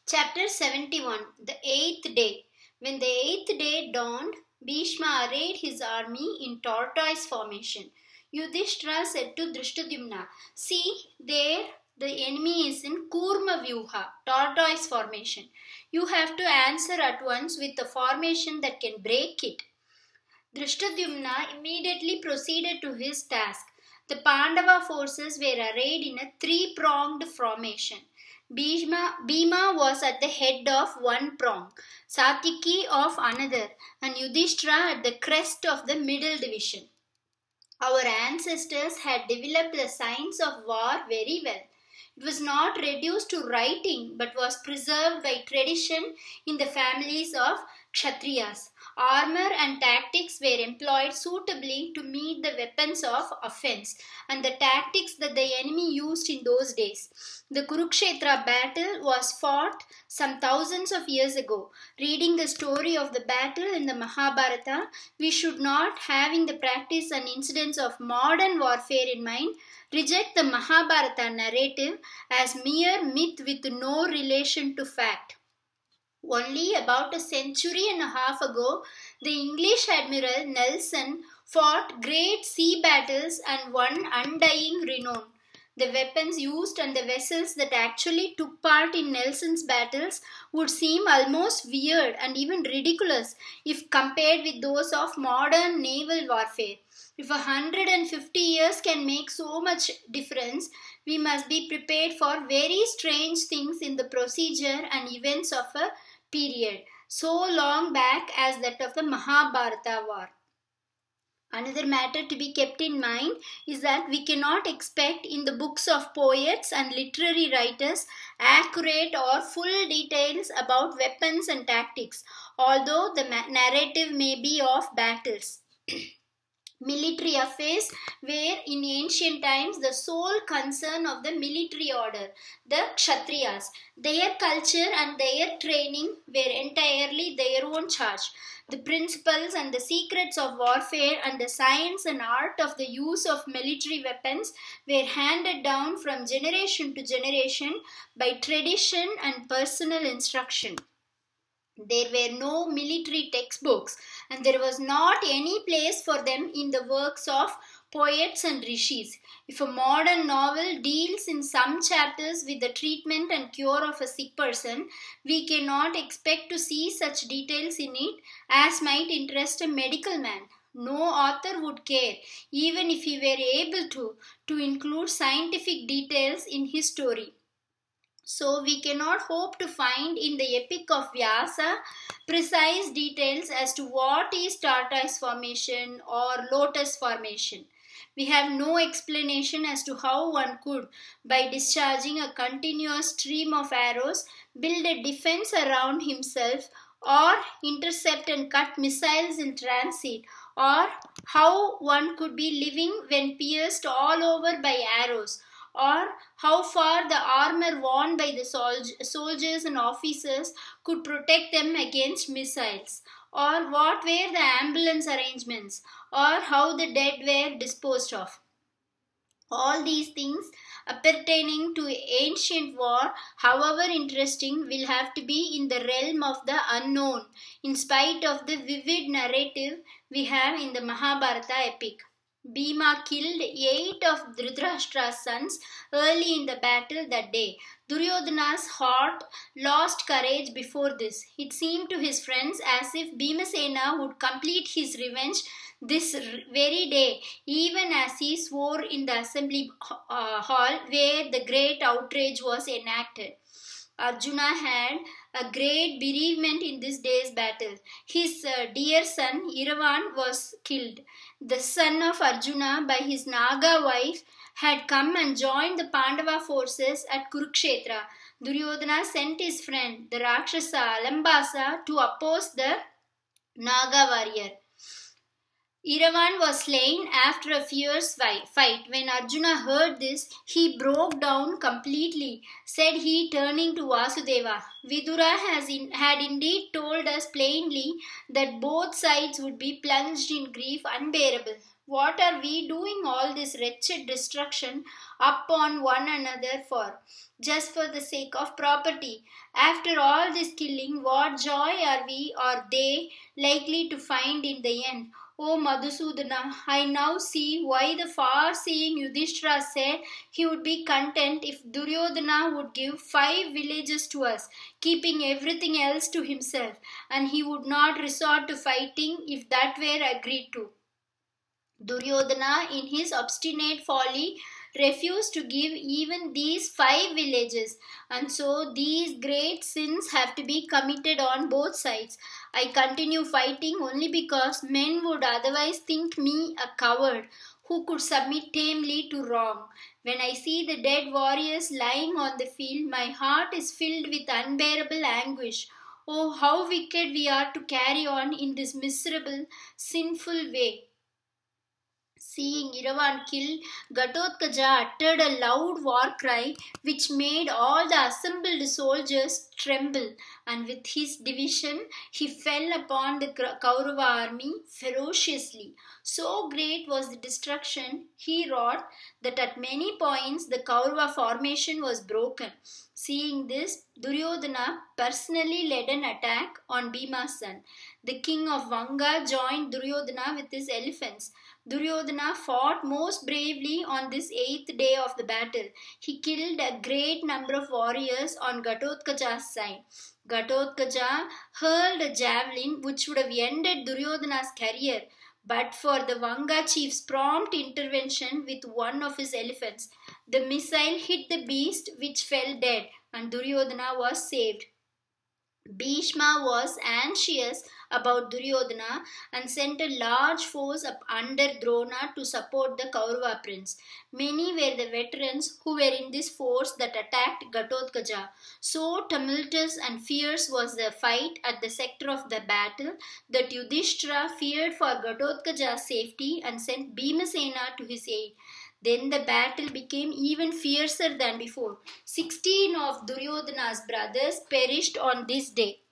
Chapter 71. The Eighth Day. When the eighth day dawned, Bhishma arrayed his army in tortoise formation. Yudhishthira said to Drishtadyumna, "See, there the enemy is in Kurma Vyuha, tortoise formation. You have to answer at once with a formation that can break it." Drishtadyumna immediately proceeded to his task. The Pandava forces were arrayed in a three-pronged formation. Bhima was at the head of one prong, Satyaki of another, and Yudhishthira at the crest of the middle division. Our ancestors had developed the science of war very well. It was not reduced to writing but was preserved by tradition in the families of Kshatriyas. Armor and tactics were employed suitably to meet the weapons of offense and the tactics that the enemy used in those days. The Kurukshetra battle was fought some thousands of years ago. Reading the story of the battle in the Mahabharata, we should not, having the practice and incidents of modern warfare in mind, reject the Mahabharata narrative as mere myth with no relation to fact. Only about a century and a half ago, the English Admiral Nelson fought great sea battles and won undying renown. The weapons used and the vessels that actually took part in Nelson's battles would seem almost weird and even ridiculous if compared with those of modern naval warfare. If 150 years can make so much difference, we must be prepared for very strange things in the procedure and events of a period so long back as that of the Mahabharata war. Another matter to be kept in mind is that we cannot expect in the books of poets and literary writers accurate or full details about weapons and tactics, although the narrative may be of battles. Military affairs were in ancient times the sole concern of the military order, the Kshatriyas. Their culture and their training were entirely their own charge. The principles and the secrets of warfare and the science and art of the use of military weapons were handed down from generation to generation by tradition and personal instruction. There were no military textbooks, and there was not any place for them in the works of poets and rishis. If a modern novel deals in some chapters with the treatment and cure of a sick person, we cannot expect to see such details in it as might interest a medical man. No author would care, even if he were able to include scientific details in his story. So we cannot hope to find in the epic of Vyasa precise details as to what is tortoise formation or lotus formation. We have no explanation as to how one could, by discharging a continuous stream of arrows, build a defense around himself or intercept and cut missiles in transit, or how one could be living when pierced all over by arrows, or how far the armor worn by the soldiers and officers could protect them against missiles, or what were the ambulance arrangements, or how the dead were disposed of. All these things pertaining to ancient war, however interesting, will have to be in the realm of the unknown, in spite of the vivid narrative we have in the Mahabharata epic. Bhima killed 8 of Dhritarashtra's sons early in the battle that day. Duryodhana's heart lost courage before this. It seemed to his friends as if Bhimasena would complete his revenge this very day, even as he swore in the assembly hall where the great outrage was enacted. Arjuna had a great bereavement in this day's battle. His dear son Iravan was killed. The son of Arjuna by his Naga wife had come and joined the Pandava forces at Kurukshetra. Duryodhana sent his friend, the Rakshasa Alambasa, to oppose the Naga warrior. Iravan was slain after a fierce fight. When Arjuna heard this, he broke down completely, said he, turning to Vasudeva. Vidura had indeed told us plainly that both sides would be plunged in grief unbearable. What are we doing all this wretched destruction upon one another for? Just for the sake of property. After all this killing, what joy are we or they likely to find in the end? O Madhusudana, I now see why the far-seeing Yudhishthira said he would be content if Duryodhana would give 5 villages to us, keeping everything else to himself, and he would not resort to fighting if that were agreed to. Duryodhana, in his obstinate folly, refused to give even these 5 villages, and so these great sins have to be committed on both sides. I continue fighting only because men would otherwise think me a coward who could submit tamely to wrong. When I see the dead warriors lying on the field, my heart is filled with unbearable anguish. Oh, how wicked we are to carry on in this miserable, sinful way. Seeing Iravan killed, Ghatotkacha uttered a loud war cry which made all the assembled soldiers tremble, and with his division he fell upon the Kaurava army ferociously. So great was the destruction he wrought that at many points the Kaurava formation was broken. Seeing this, Duryodhana personally led an attack on Bhima's son. The king of Vanga joined Duryodhana with his elephants. Duryodhana fought most bravely on this 8th day of the battle. He killed a great number of warriors on Ghatotkacha's side. Ghatotkacha hurled a javelin which would have ended Duryodhana's career, but for the Vanga chief's prompt intervention with one of his elephants. The missile hit the beast which fell dead, and Duryodhana was saved. Bhishma was anxious about Duryodhana and sent a large force up under Drona to support the Kaurava prince. Many were the veterans who were in this force that attacked Ghatotkacha. So tumultuous and fierce was the fight at the sector of the battle that Yudhishthira feared for Ghatotkacha's safety and sent Bhimasena to his aid. Then the battle became even fiercer than before. 16 of Duryodhana's brothers perished on this day.